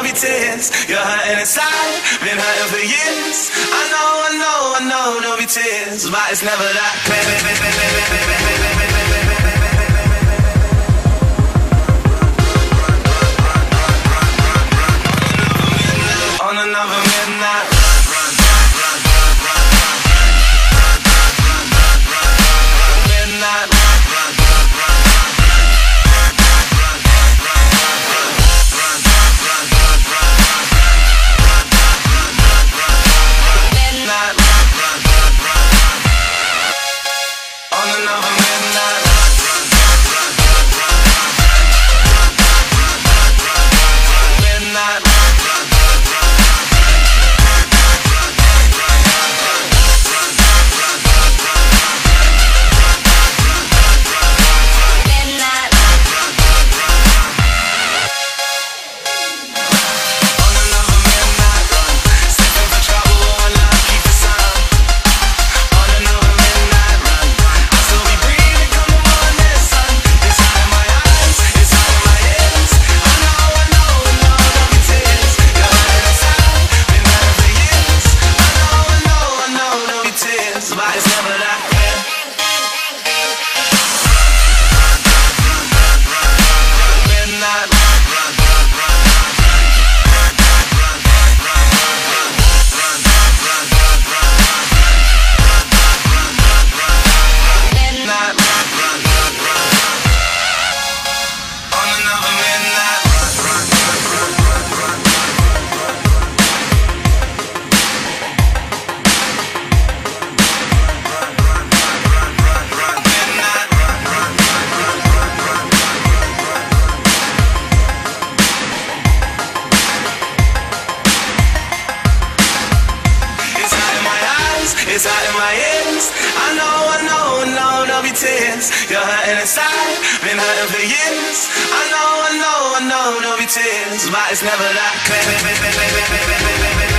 there'll be tears. You're hurting inside, been hurting for years. I know there'll be tears, but it's never that clear. On another midnight run, midnight run, midnight on another midnight midnight. But it's never that clear. Midnight midnight on another midnight it's hot in my ears. I know there'll be tears. You're hurting inside, been hurting for years. I know there'll be tears, but it's never that clear.